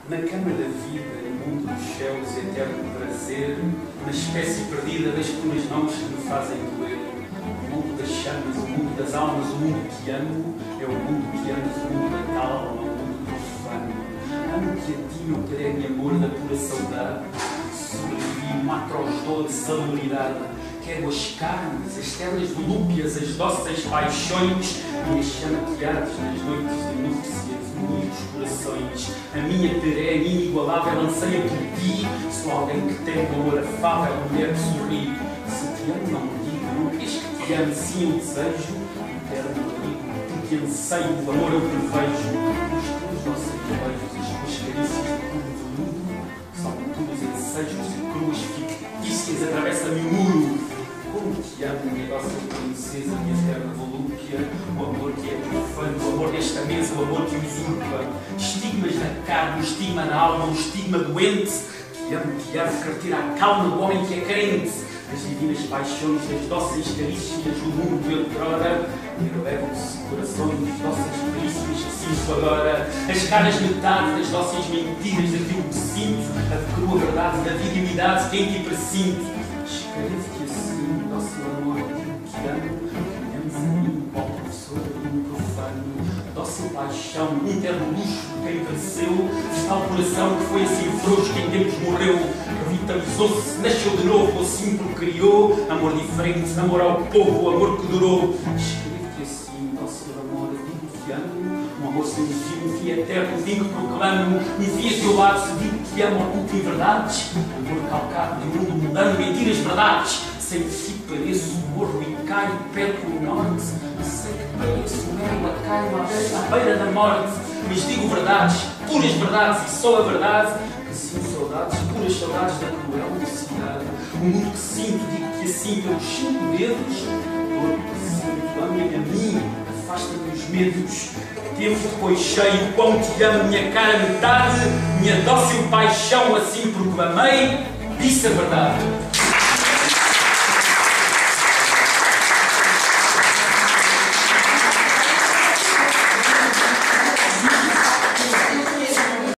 na cama da vida, no mundo dos céus, eterno prazer, na espécie perdida das tuas mãos que me fazem doer. O mundo das chamas, o mundo das almas, o mundo que amo, é o mundo que amas, o mundo da calma, o mundo profano. Amo-te a ti, meu perene amor da pura saudade, sobrevivi uma atroz dor de salubridade. Quero as carnes, as terras volúpias, as dóceis paixões e a chama que ardes nas noites de núpcias, unidos corações. A minha perene inigualável anseia por ti, sou alguém que tem um amor afável, mulher que sorri. Se te amo, não me digo, não queres que te ame, sim eu desejo, eterno amigo, porque anseio o amor eu prevejo. Os teus dóceis beijos, as tuas carícias de cor veludo, são todos ensejos de cruas fictícias, atravessa-me o muro. Como te amo, minha dócil princesa, minha eterna volúpia, o amor que é profano, o amor desta mesa, o amor que usurpa. Estigmas na carne, o estigma na alma, o estigma doente. Te amo, quero ter a calma do homem que é crente. As divinas paixões, as dóceis carícias, o mundo de outrora. Elevam-se corações, dóceis carícias que sinto agora. As caras metade das dóceis mentiras daquilo que sinto, a de crua verdade da dignidade que em ti presinto. Escrevo-te assim, dócil amor, que amo, amas a mim, ó professor, um profano. Dócil paixão, um terno luxo de quem venceu, de tal coração que foi assim frouxo que em tempos morreu. Revitalizou-se, nasceu de novo, assim procriou. Amor diferente, amor ao povo, amor que durou. Escrevo-te assim, dócil amor, digo que amo, um amor sem fim, um fim eterno, digo que proclamo. Um fim a teu lado, se digo que amo, oculto em verdades. Amor calcado de um mundo mudando, mentiras, verdades. Sem ti pareço, morro e caio perto do norte. Sei que pareço, ela caio à beira da morte. Mas digo verdades, puras verdades, e só a verdade. Que sinto saudades, puras saudades da cruel mocidade. O mundo que sinto, digo que assim pelos 5 dedos. Dor que sinto, ame-me a mim, afasta-me os medos. Tempo depois cheio, quão te amo, minha cara metade. Minha dócil paixão, assim proclamei, disse a verdade.